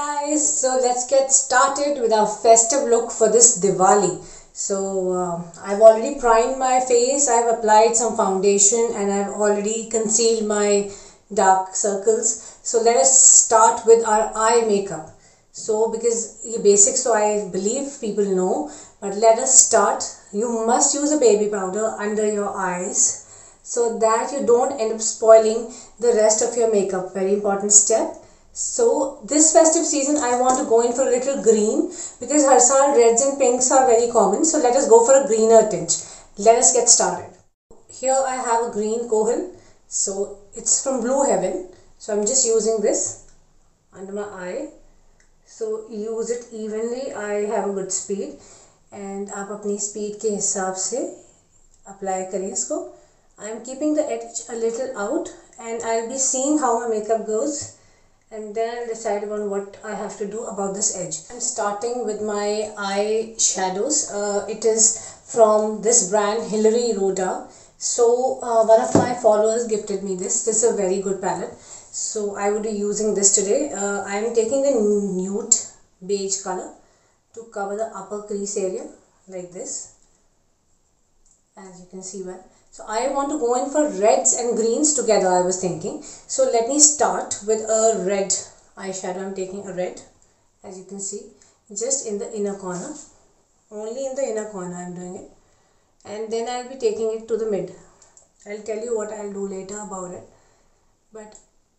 Guys, so let's get started with our festive look for this Diwali. I've already primed my face, I've applied some foundation and I've already concealed my dark circles. So let us start with our eye makeup. So because the basics, so I believe people know, but let us start. You must use a baby powder under your eyes so that you don't end up spoiling the rest of your makeup. Very important step. So this festive season I want to go in for a little green because har saal reds and pinks are very common. So let us go for a greener tint. Let us get started. Here I have a green Kohil. So it's from Blue Heaven. So I'm just using this under my eye. So use it evenly. I have a good speed and आप अपनी speed के हिसाब से apply करें इसको. I'm keeping the edge a little out and I'll be seeing how my makeup goes. And then I'll decide on what I have to do about this edge. I'm starting with my eye shadows. It is from this brand Hilary Rhoda. So one of my followers gifted me this. This is a very good palette. So I would be using this today. I'm taking a nude beige color to cover the upper crease area like this, as you can see well. So I want to go in for reds and greens together, I was thinking. So let me start with a red eyeshadow. I'm taking a red, as you can see, just in the inner corner. Only in the inner corner I'm doing it. And then I'll be taking it to the mid. I'll tell you what I'll do later about it. But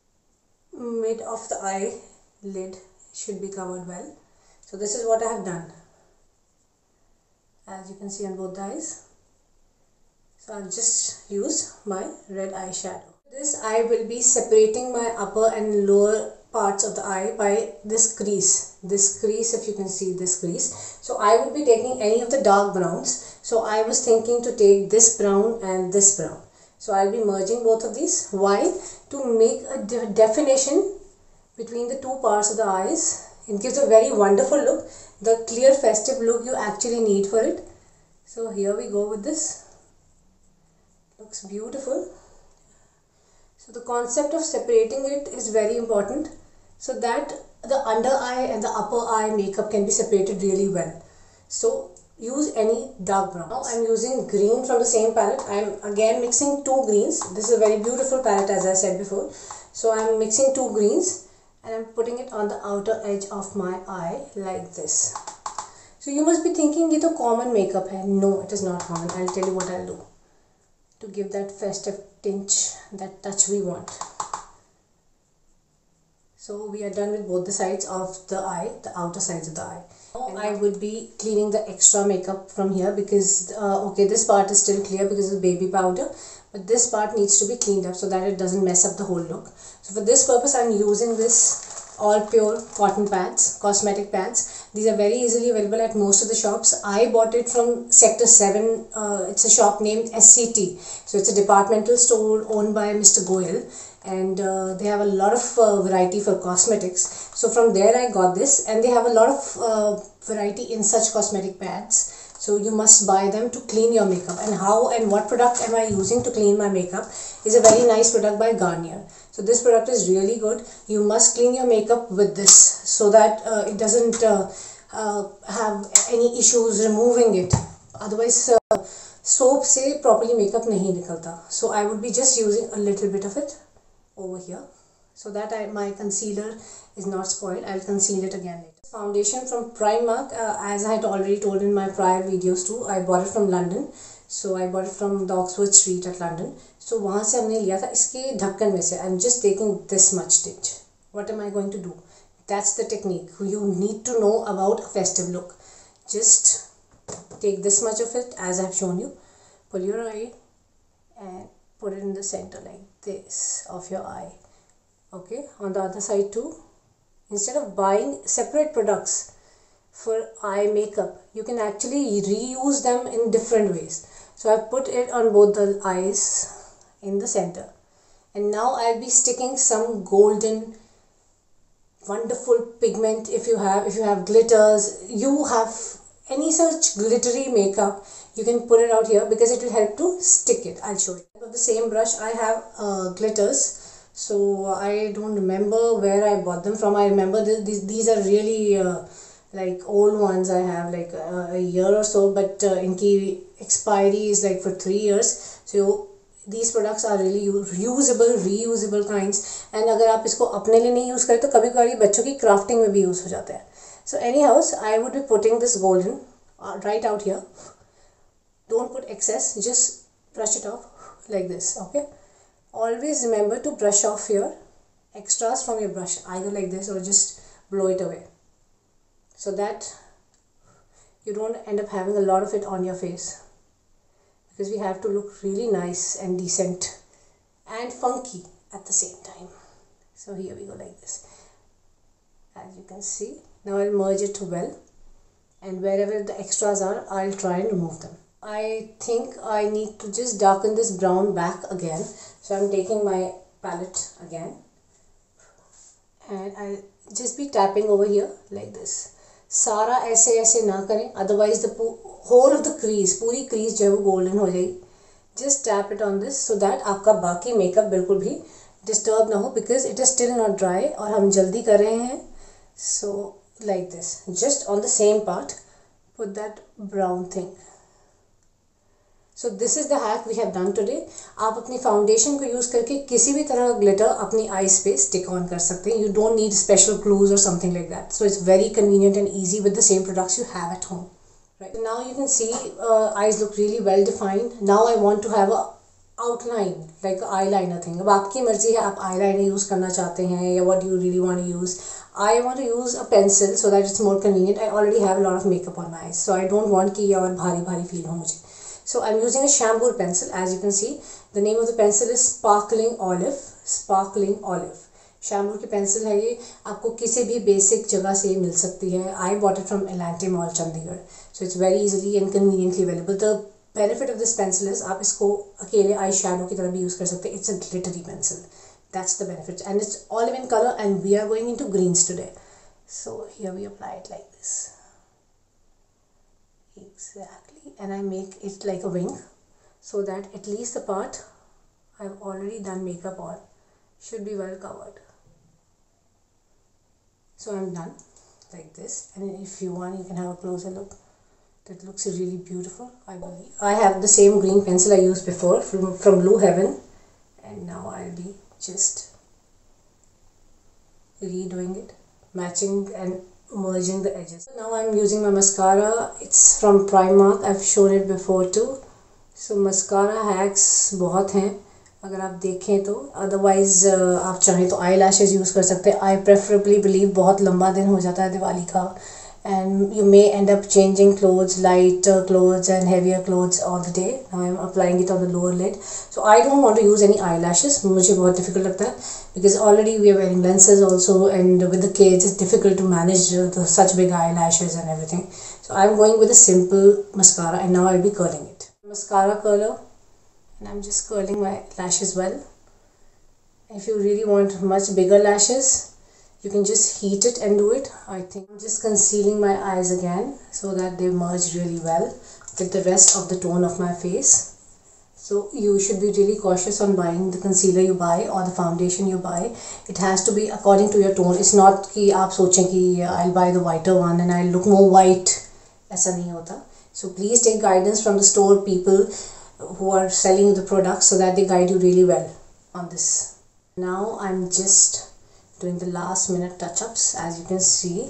mid of the eyelid should be covered well. So this is what I have done, as you can see on both the eyes. So I'll just use my red eyeshadow. This I will be separating my upper and lower parts of the eye by this crease. This crease, if you can see this crease. So I will be taking any of the dark browns. So I was thinking to take this brown and this brown. So I'll be merging both of these. Why? To make a definition between the two parts of the eyes. It gives a very wonderful look. The clear festive look you actually need for it. So here we go with this. Looks beautiful. So the concept of separating it is very important so that the under eye and the upper eye makeup can be separated really well. So use any dark brown. Now I'm using green from the same palette. I'm again mixing two greens. This is a very beautiful palette, as I said before. So I'm mixing two greens and I'm putting it on the outer edge of my eye like this. So you must be thinking ये तो common makeup है. No, it is not common. I'll tell you what I'll do to give that festive tinge, that touch we want. So we are done with both the sides of the eye, the outer sides of the eye. Now I would be cleaning the extra makeup from here because okay, this part is still clear because of baby powder, but this part needs to be cleaned up so that it doesn't mess up the whole look. So for this purpose I'm using this all pure cotton pads, cosmetic pads. These are very easily available at most of the shops. I bought it from Sector 7. It's a shop named SCT. So it's a departmental store owned by Mr. Goyal. And they have a lot of variety for cosmetics. So from there I got this. And they have a lot of variety in such cosmetic pads. So you must buy them to clean your makeup. And how and what product am I using to clean my makeup is a very nice product by Garnier. So this product is really good. You must clean your makeup with this so that it doesn't have any issues removing it. Otherwise soap se properly makeup nahi nikalta. So I would be just using a little bit of it over here so that my concealer is not spoiled. I'll conceal it again later. Foundation from Primark, as I had already told in my prior videos too, I bought it from London. So I bought it from the Oxford Street at London. So वहाँ से हमने लिया था इसके ढक्कन में से. I'm just taking this much tint. What am I going to do? That's the technique. You need to know about a festive look. Just take this much of it as I have shown you. Pull your eye and put it in the center like this of your eye. Okay, on the other side too. Instead of buying separate products for eye makeup, you can actually reuse them in different ways. So I put it on both the eyes in the center. And now I'll be sticking some golden wonderful pigment. If you have glitters, you have any such glittery makeup, you can put it out here because it will help to stick it. I'll show you. With the same brush I have glitters. So I don't remember where I bought them from. I remember these are really like old ones. I have like a year or so, but inki expiry is like for 3 years. So these products are really usable, reusable kinds. And अगर आप इसको अपने लिए नहीं use करें तो कभी कभी बच्चों की crafting में भी use हो जाता है. So anyhow, I would be putting this golden right out here. Don't put excess, just brush it off like this. Okay. Always remember to brush off your extras from your brush, either like this or just blow it away, so that you don't end up having a lot of it on your face, because we have to look really nice and decent and funky at the same time. So here we go like this, as you can see. Now I'll merge it well, and wherever the extras are, I'll try and remove them. I think I need to just darken this brown back again. So I'm taking my palette again, and I'll just be tapping over here like this. सारा ऐसे ऐसे ना करें, otherwise the whole of the crease, पूरी crease जो है वो golden हो जाएगी. Just tap it on this so that आपका बाकी makeup बिल्कुल भी disturb ना हो, because it is still not dry और हम जल्दी कर रहे हैं. So like this, just on the same part, put that brown thing. So this is the hack we have done today. आप अपनी फाउंडेशन को यूज़ करके किसी भी तरह का ग्लिटर अपनी आईज पे स्टिक ऑन कर सकते हैं. You don't need special glues or something like that. So it's very convenient and easy with the same products you have at home. Right. Now you can see eyes look really well defined. Now I want to have a outline like eyeliner thing. अब आपकी मर्जी है, आप eyeliner use करना चाहते हैं या what do you really want to use. I want to use a pencil so that it's more convenient. I already have a lot of makeup on my eyes, so I don't want कि ये और भारी भारी feel हो मुझे. So I'm using a Shampoo pencil. As you can see, the name of the pencil is Sparkling Olive. Sparkling Olive. Shampoo की pencil है ये, आपको किसी भी basic जगह से मिल सकती है. I bought it from Elante Mall, Chandigarh. So it's very easily and conveniently available. The benefit of this pencil is आप इसको अकेले eye shadow की तरह भी use कर सकते हैं. It's a glittery pencil. That's the benefit, and it's olive in color. And we are going into greens today. So here we apply it like this. Exactly, and I make it like a wing, so that at least the part I've already done makeup on should be well covered. So I'm done like this, and if you want you can have a closer look. That looks really beautiful, I believe. I have the same green pencil I used before from Blue Heaven, and now I'll be just redoing it, matching and merging the edges. Now I'm using my mascara. It's from Primark. I've shown it before too. So mascara hacks बहुत हैं अगर आप देखें तो. Otherwise आप चाहें तो eyelashes use कर सकते हैं. I preferably believe बहुत लंबा दिन हो जाता है दिवाली का, and you may end up changing clothes, lighter clothes and heavier clothes all the day. Now I'm applying it on the lower lid. So I don't want to use any eyelashes. मुझे बहुत difficult लगता है, because already we are wearing lenses also, and with the kids it's difficult to manage such big eyelashes and everything. So I'm going with a simple mascara, and now I'll be curling it. Mascara curler, and I'm just curling my lashes well. If you really want much bigger lashes, you can just heat it and do it. I think I'm just concealing my eyes again so that they merge really well with the rest of the tone of my face. So you should be really cautious on buying the concealer you buy or the foundation you buy. It has to be according to your tone. It's not कि आप सोचें कि I'll buy the whiter one and I'll look more white. ऐसा नहीं होता. So please take guidance from the store people who are selling the products so that they guide you really well on this. Now I'm just doing the last minute touch-ups. As you can see,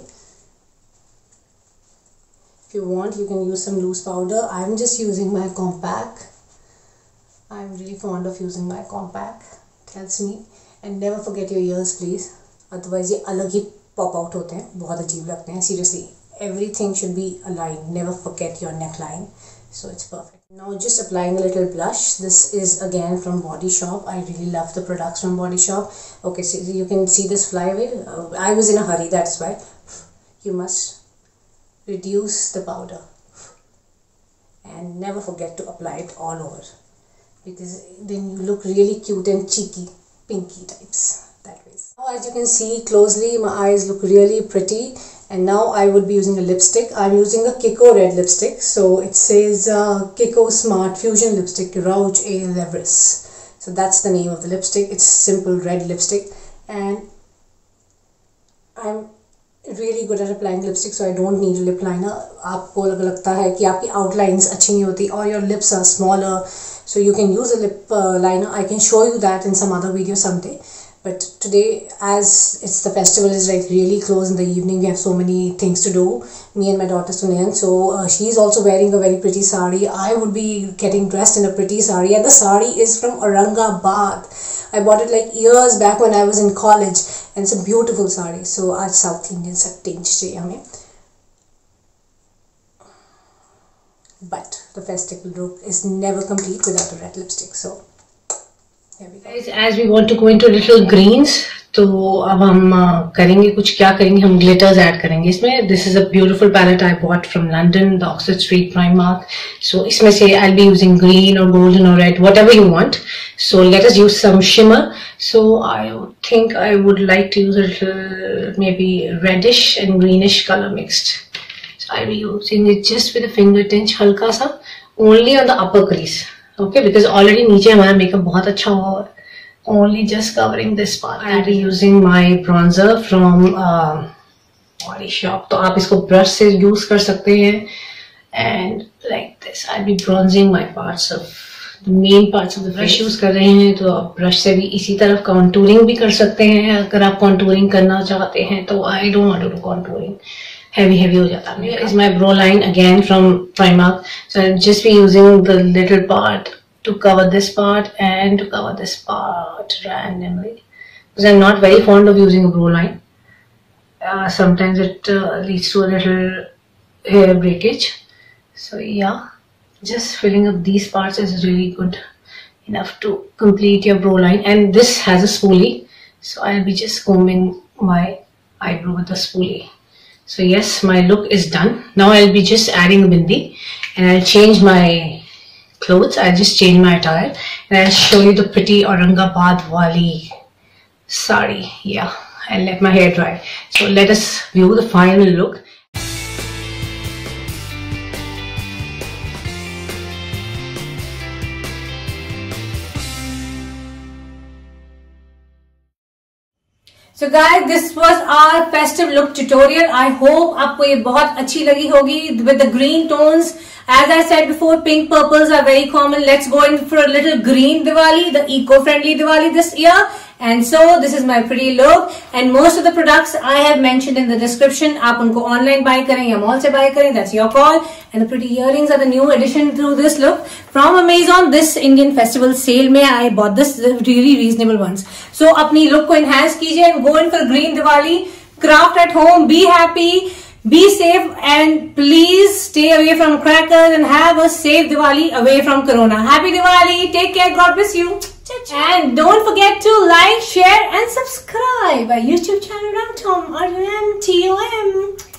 if you want you can use some loose powder. I'm just using my compact. I'm really fond of using my compact. It helps me. And never forget your ears please, otherwise ये अलग ही pop out होते हैं, बहुत अजीब लगते हैं. Seriously, everything should be aligned. Never forget your neckline. So it's perfect. Now just applying a little blush. This is again from Body Shop. I really love the products from Body Shop. Okay, so you can see this flyway. I was in a hurry, that's why. You must reduce the powder and never forget to apply it all over, because then you look really cute and cheeky, pinky types that way. Now as you can see closely, my eyes look really pretty. And now I would be using a lipstick. I'm using a Kiko red lipstick. So it says Kiko Smart Fusion Lipstick Rouge A Levrous. So that's the name of the lipstick. It's simple red lipstick, and I'm really good at applying lipstick, so I don't need a lip liner. आपको अगर लगता है कि आपकी outlines अच्छी नहीं होती or your lips are smaller, so you can use a lip liner. I can show you that in some other video someday. But today, as it's the festival is like really close in the evening, we have so many things to do, me and my daughter Sunayan. So she's also wearing a very pretty sari. I would be getting dressed in a pretty sari, and the sari is from Aurangabad. I bought it like years back when I was in college, and it's a beautiful sari. So आज South Indian सा tinge चाहिए हमें. But the festival look is never complete without a red lipstick. So as we want to go into little greens, तो अब हम करेंगे कुछ, क्या करेंगे, हम glitters ऐड करेंगे इसमें. This is a beautiful palette I bought from London, the Oxford Street Primark. So इसमें से I'll be using green or golden or red, whatever you want. So let us use some shimmer. So I think I would like to use a little maybe reddish and greenish color mixed. So I'll be using it just with a finger tinge, हल्का सा, only on the upper crease. Okay, because already नीचे हमारा makeup बहुत अच्छा हुआ है. Only just covering this part. I'll be using my bronzer from Body Shop. तो आप इसको brush से use कर सकते हैं. And like this, I'll be bronzing my parts of the main parts of the brush use कर रहे हैं. तो आप brush से भी इसी तरफ contouring भी कर सकते हैं. अगर आप contouring करना चाहते हैं तो I don't want to do contouring. Heavy हो जाता है. Here is my brow line again from Primark. So I'll just be using the little part to cover this part and to cover this part randomly, because I'm not very fond of using a brow line. Sometimes it leads to a little hair breakage. So yeah, just filling up these parts is really good enough to complete your brow line. And this has a spoolie, so I'll be just combing my eyebrow with the spoolie. So yes, my look is done. Now I'll be just adding a bindi, and I'll change my clothes. I'll just change my attire, and I'll show you the pretty Aurangabad wali sari. Yeah, and let my hair dry. So let us view the final look. So guys, this was our festive look tutorial. I hope आपको ये बहुत अच्छी लगी होगी with the green tones. As I said before, pink purples are very common. Let's go in for a little green Diwali, the eco-friendly Diwali this year. And so this is my pretty look. And most of the products I have mentioned in the description. आप उनको online buy करें या mall से buy करें, that's your call. And the pretty earrings are the new addition to this look from Amazon. This Indian festival sale में I bought this really reasonable ones. So अपनी look को enhance कीजिए and go in for green Diwali. Craft at home, be happy. Be safe, and please stay away from crackers and have a safe Diwali away from Corona. Happy Diwali. Take care. God bless you. And don't forget to like, share and subscribe our YouTube channel, Ramtom, RUMTOM.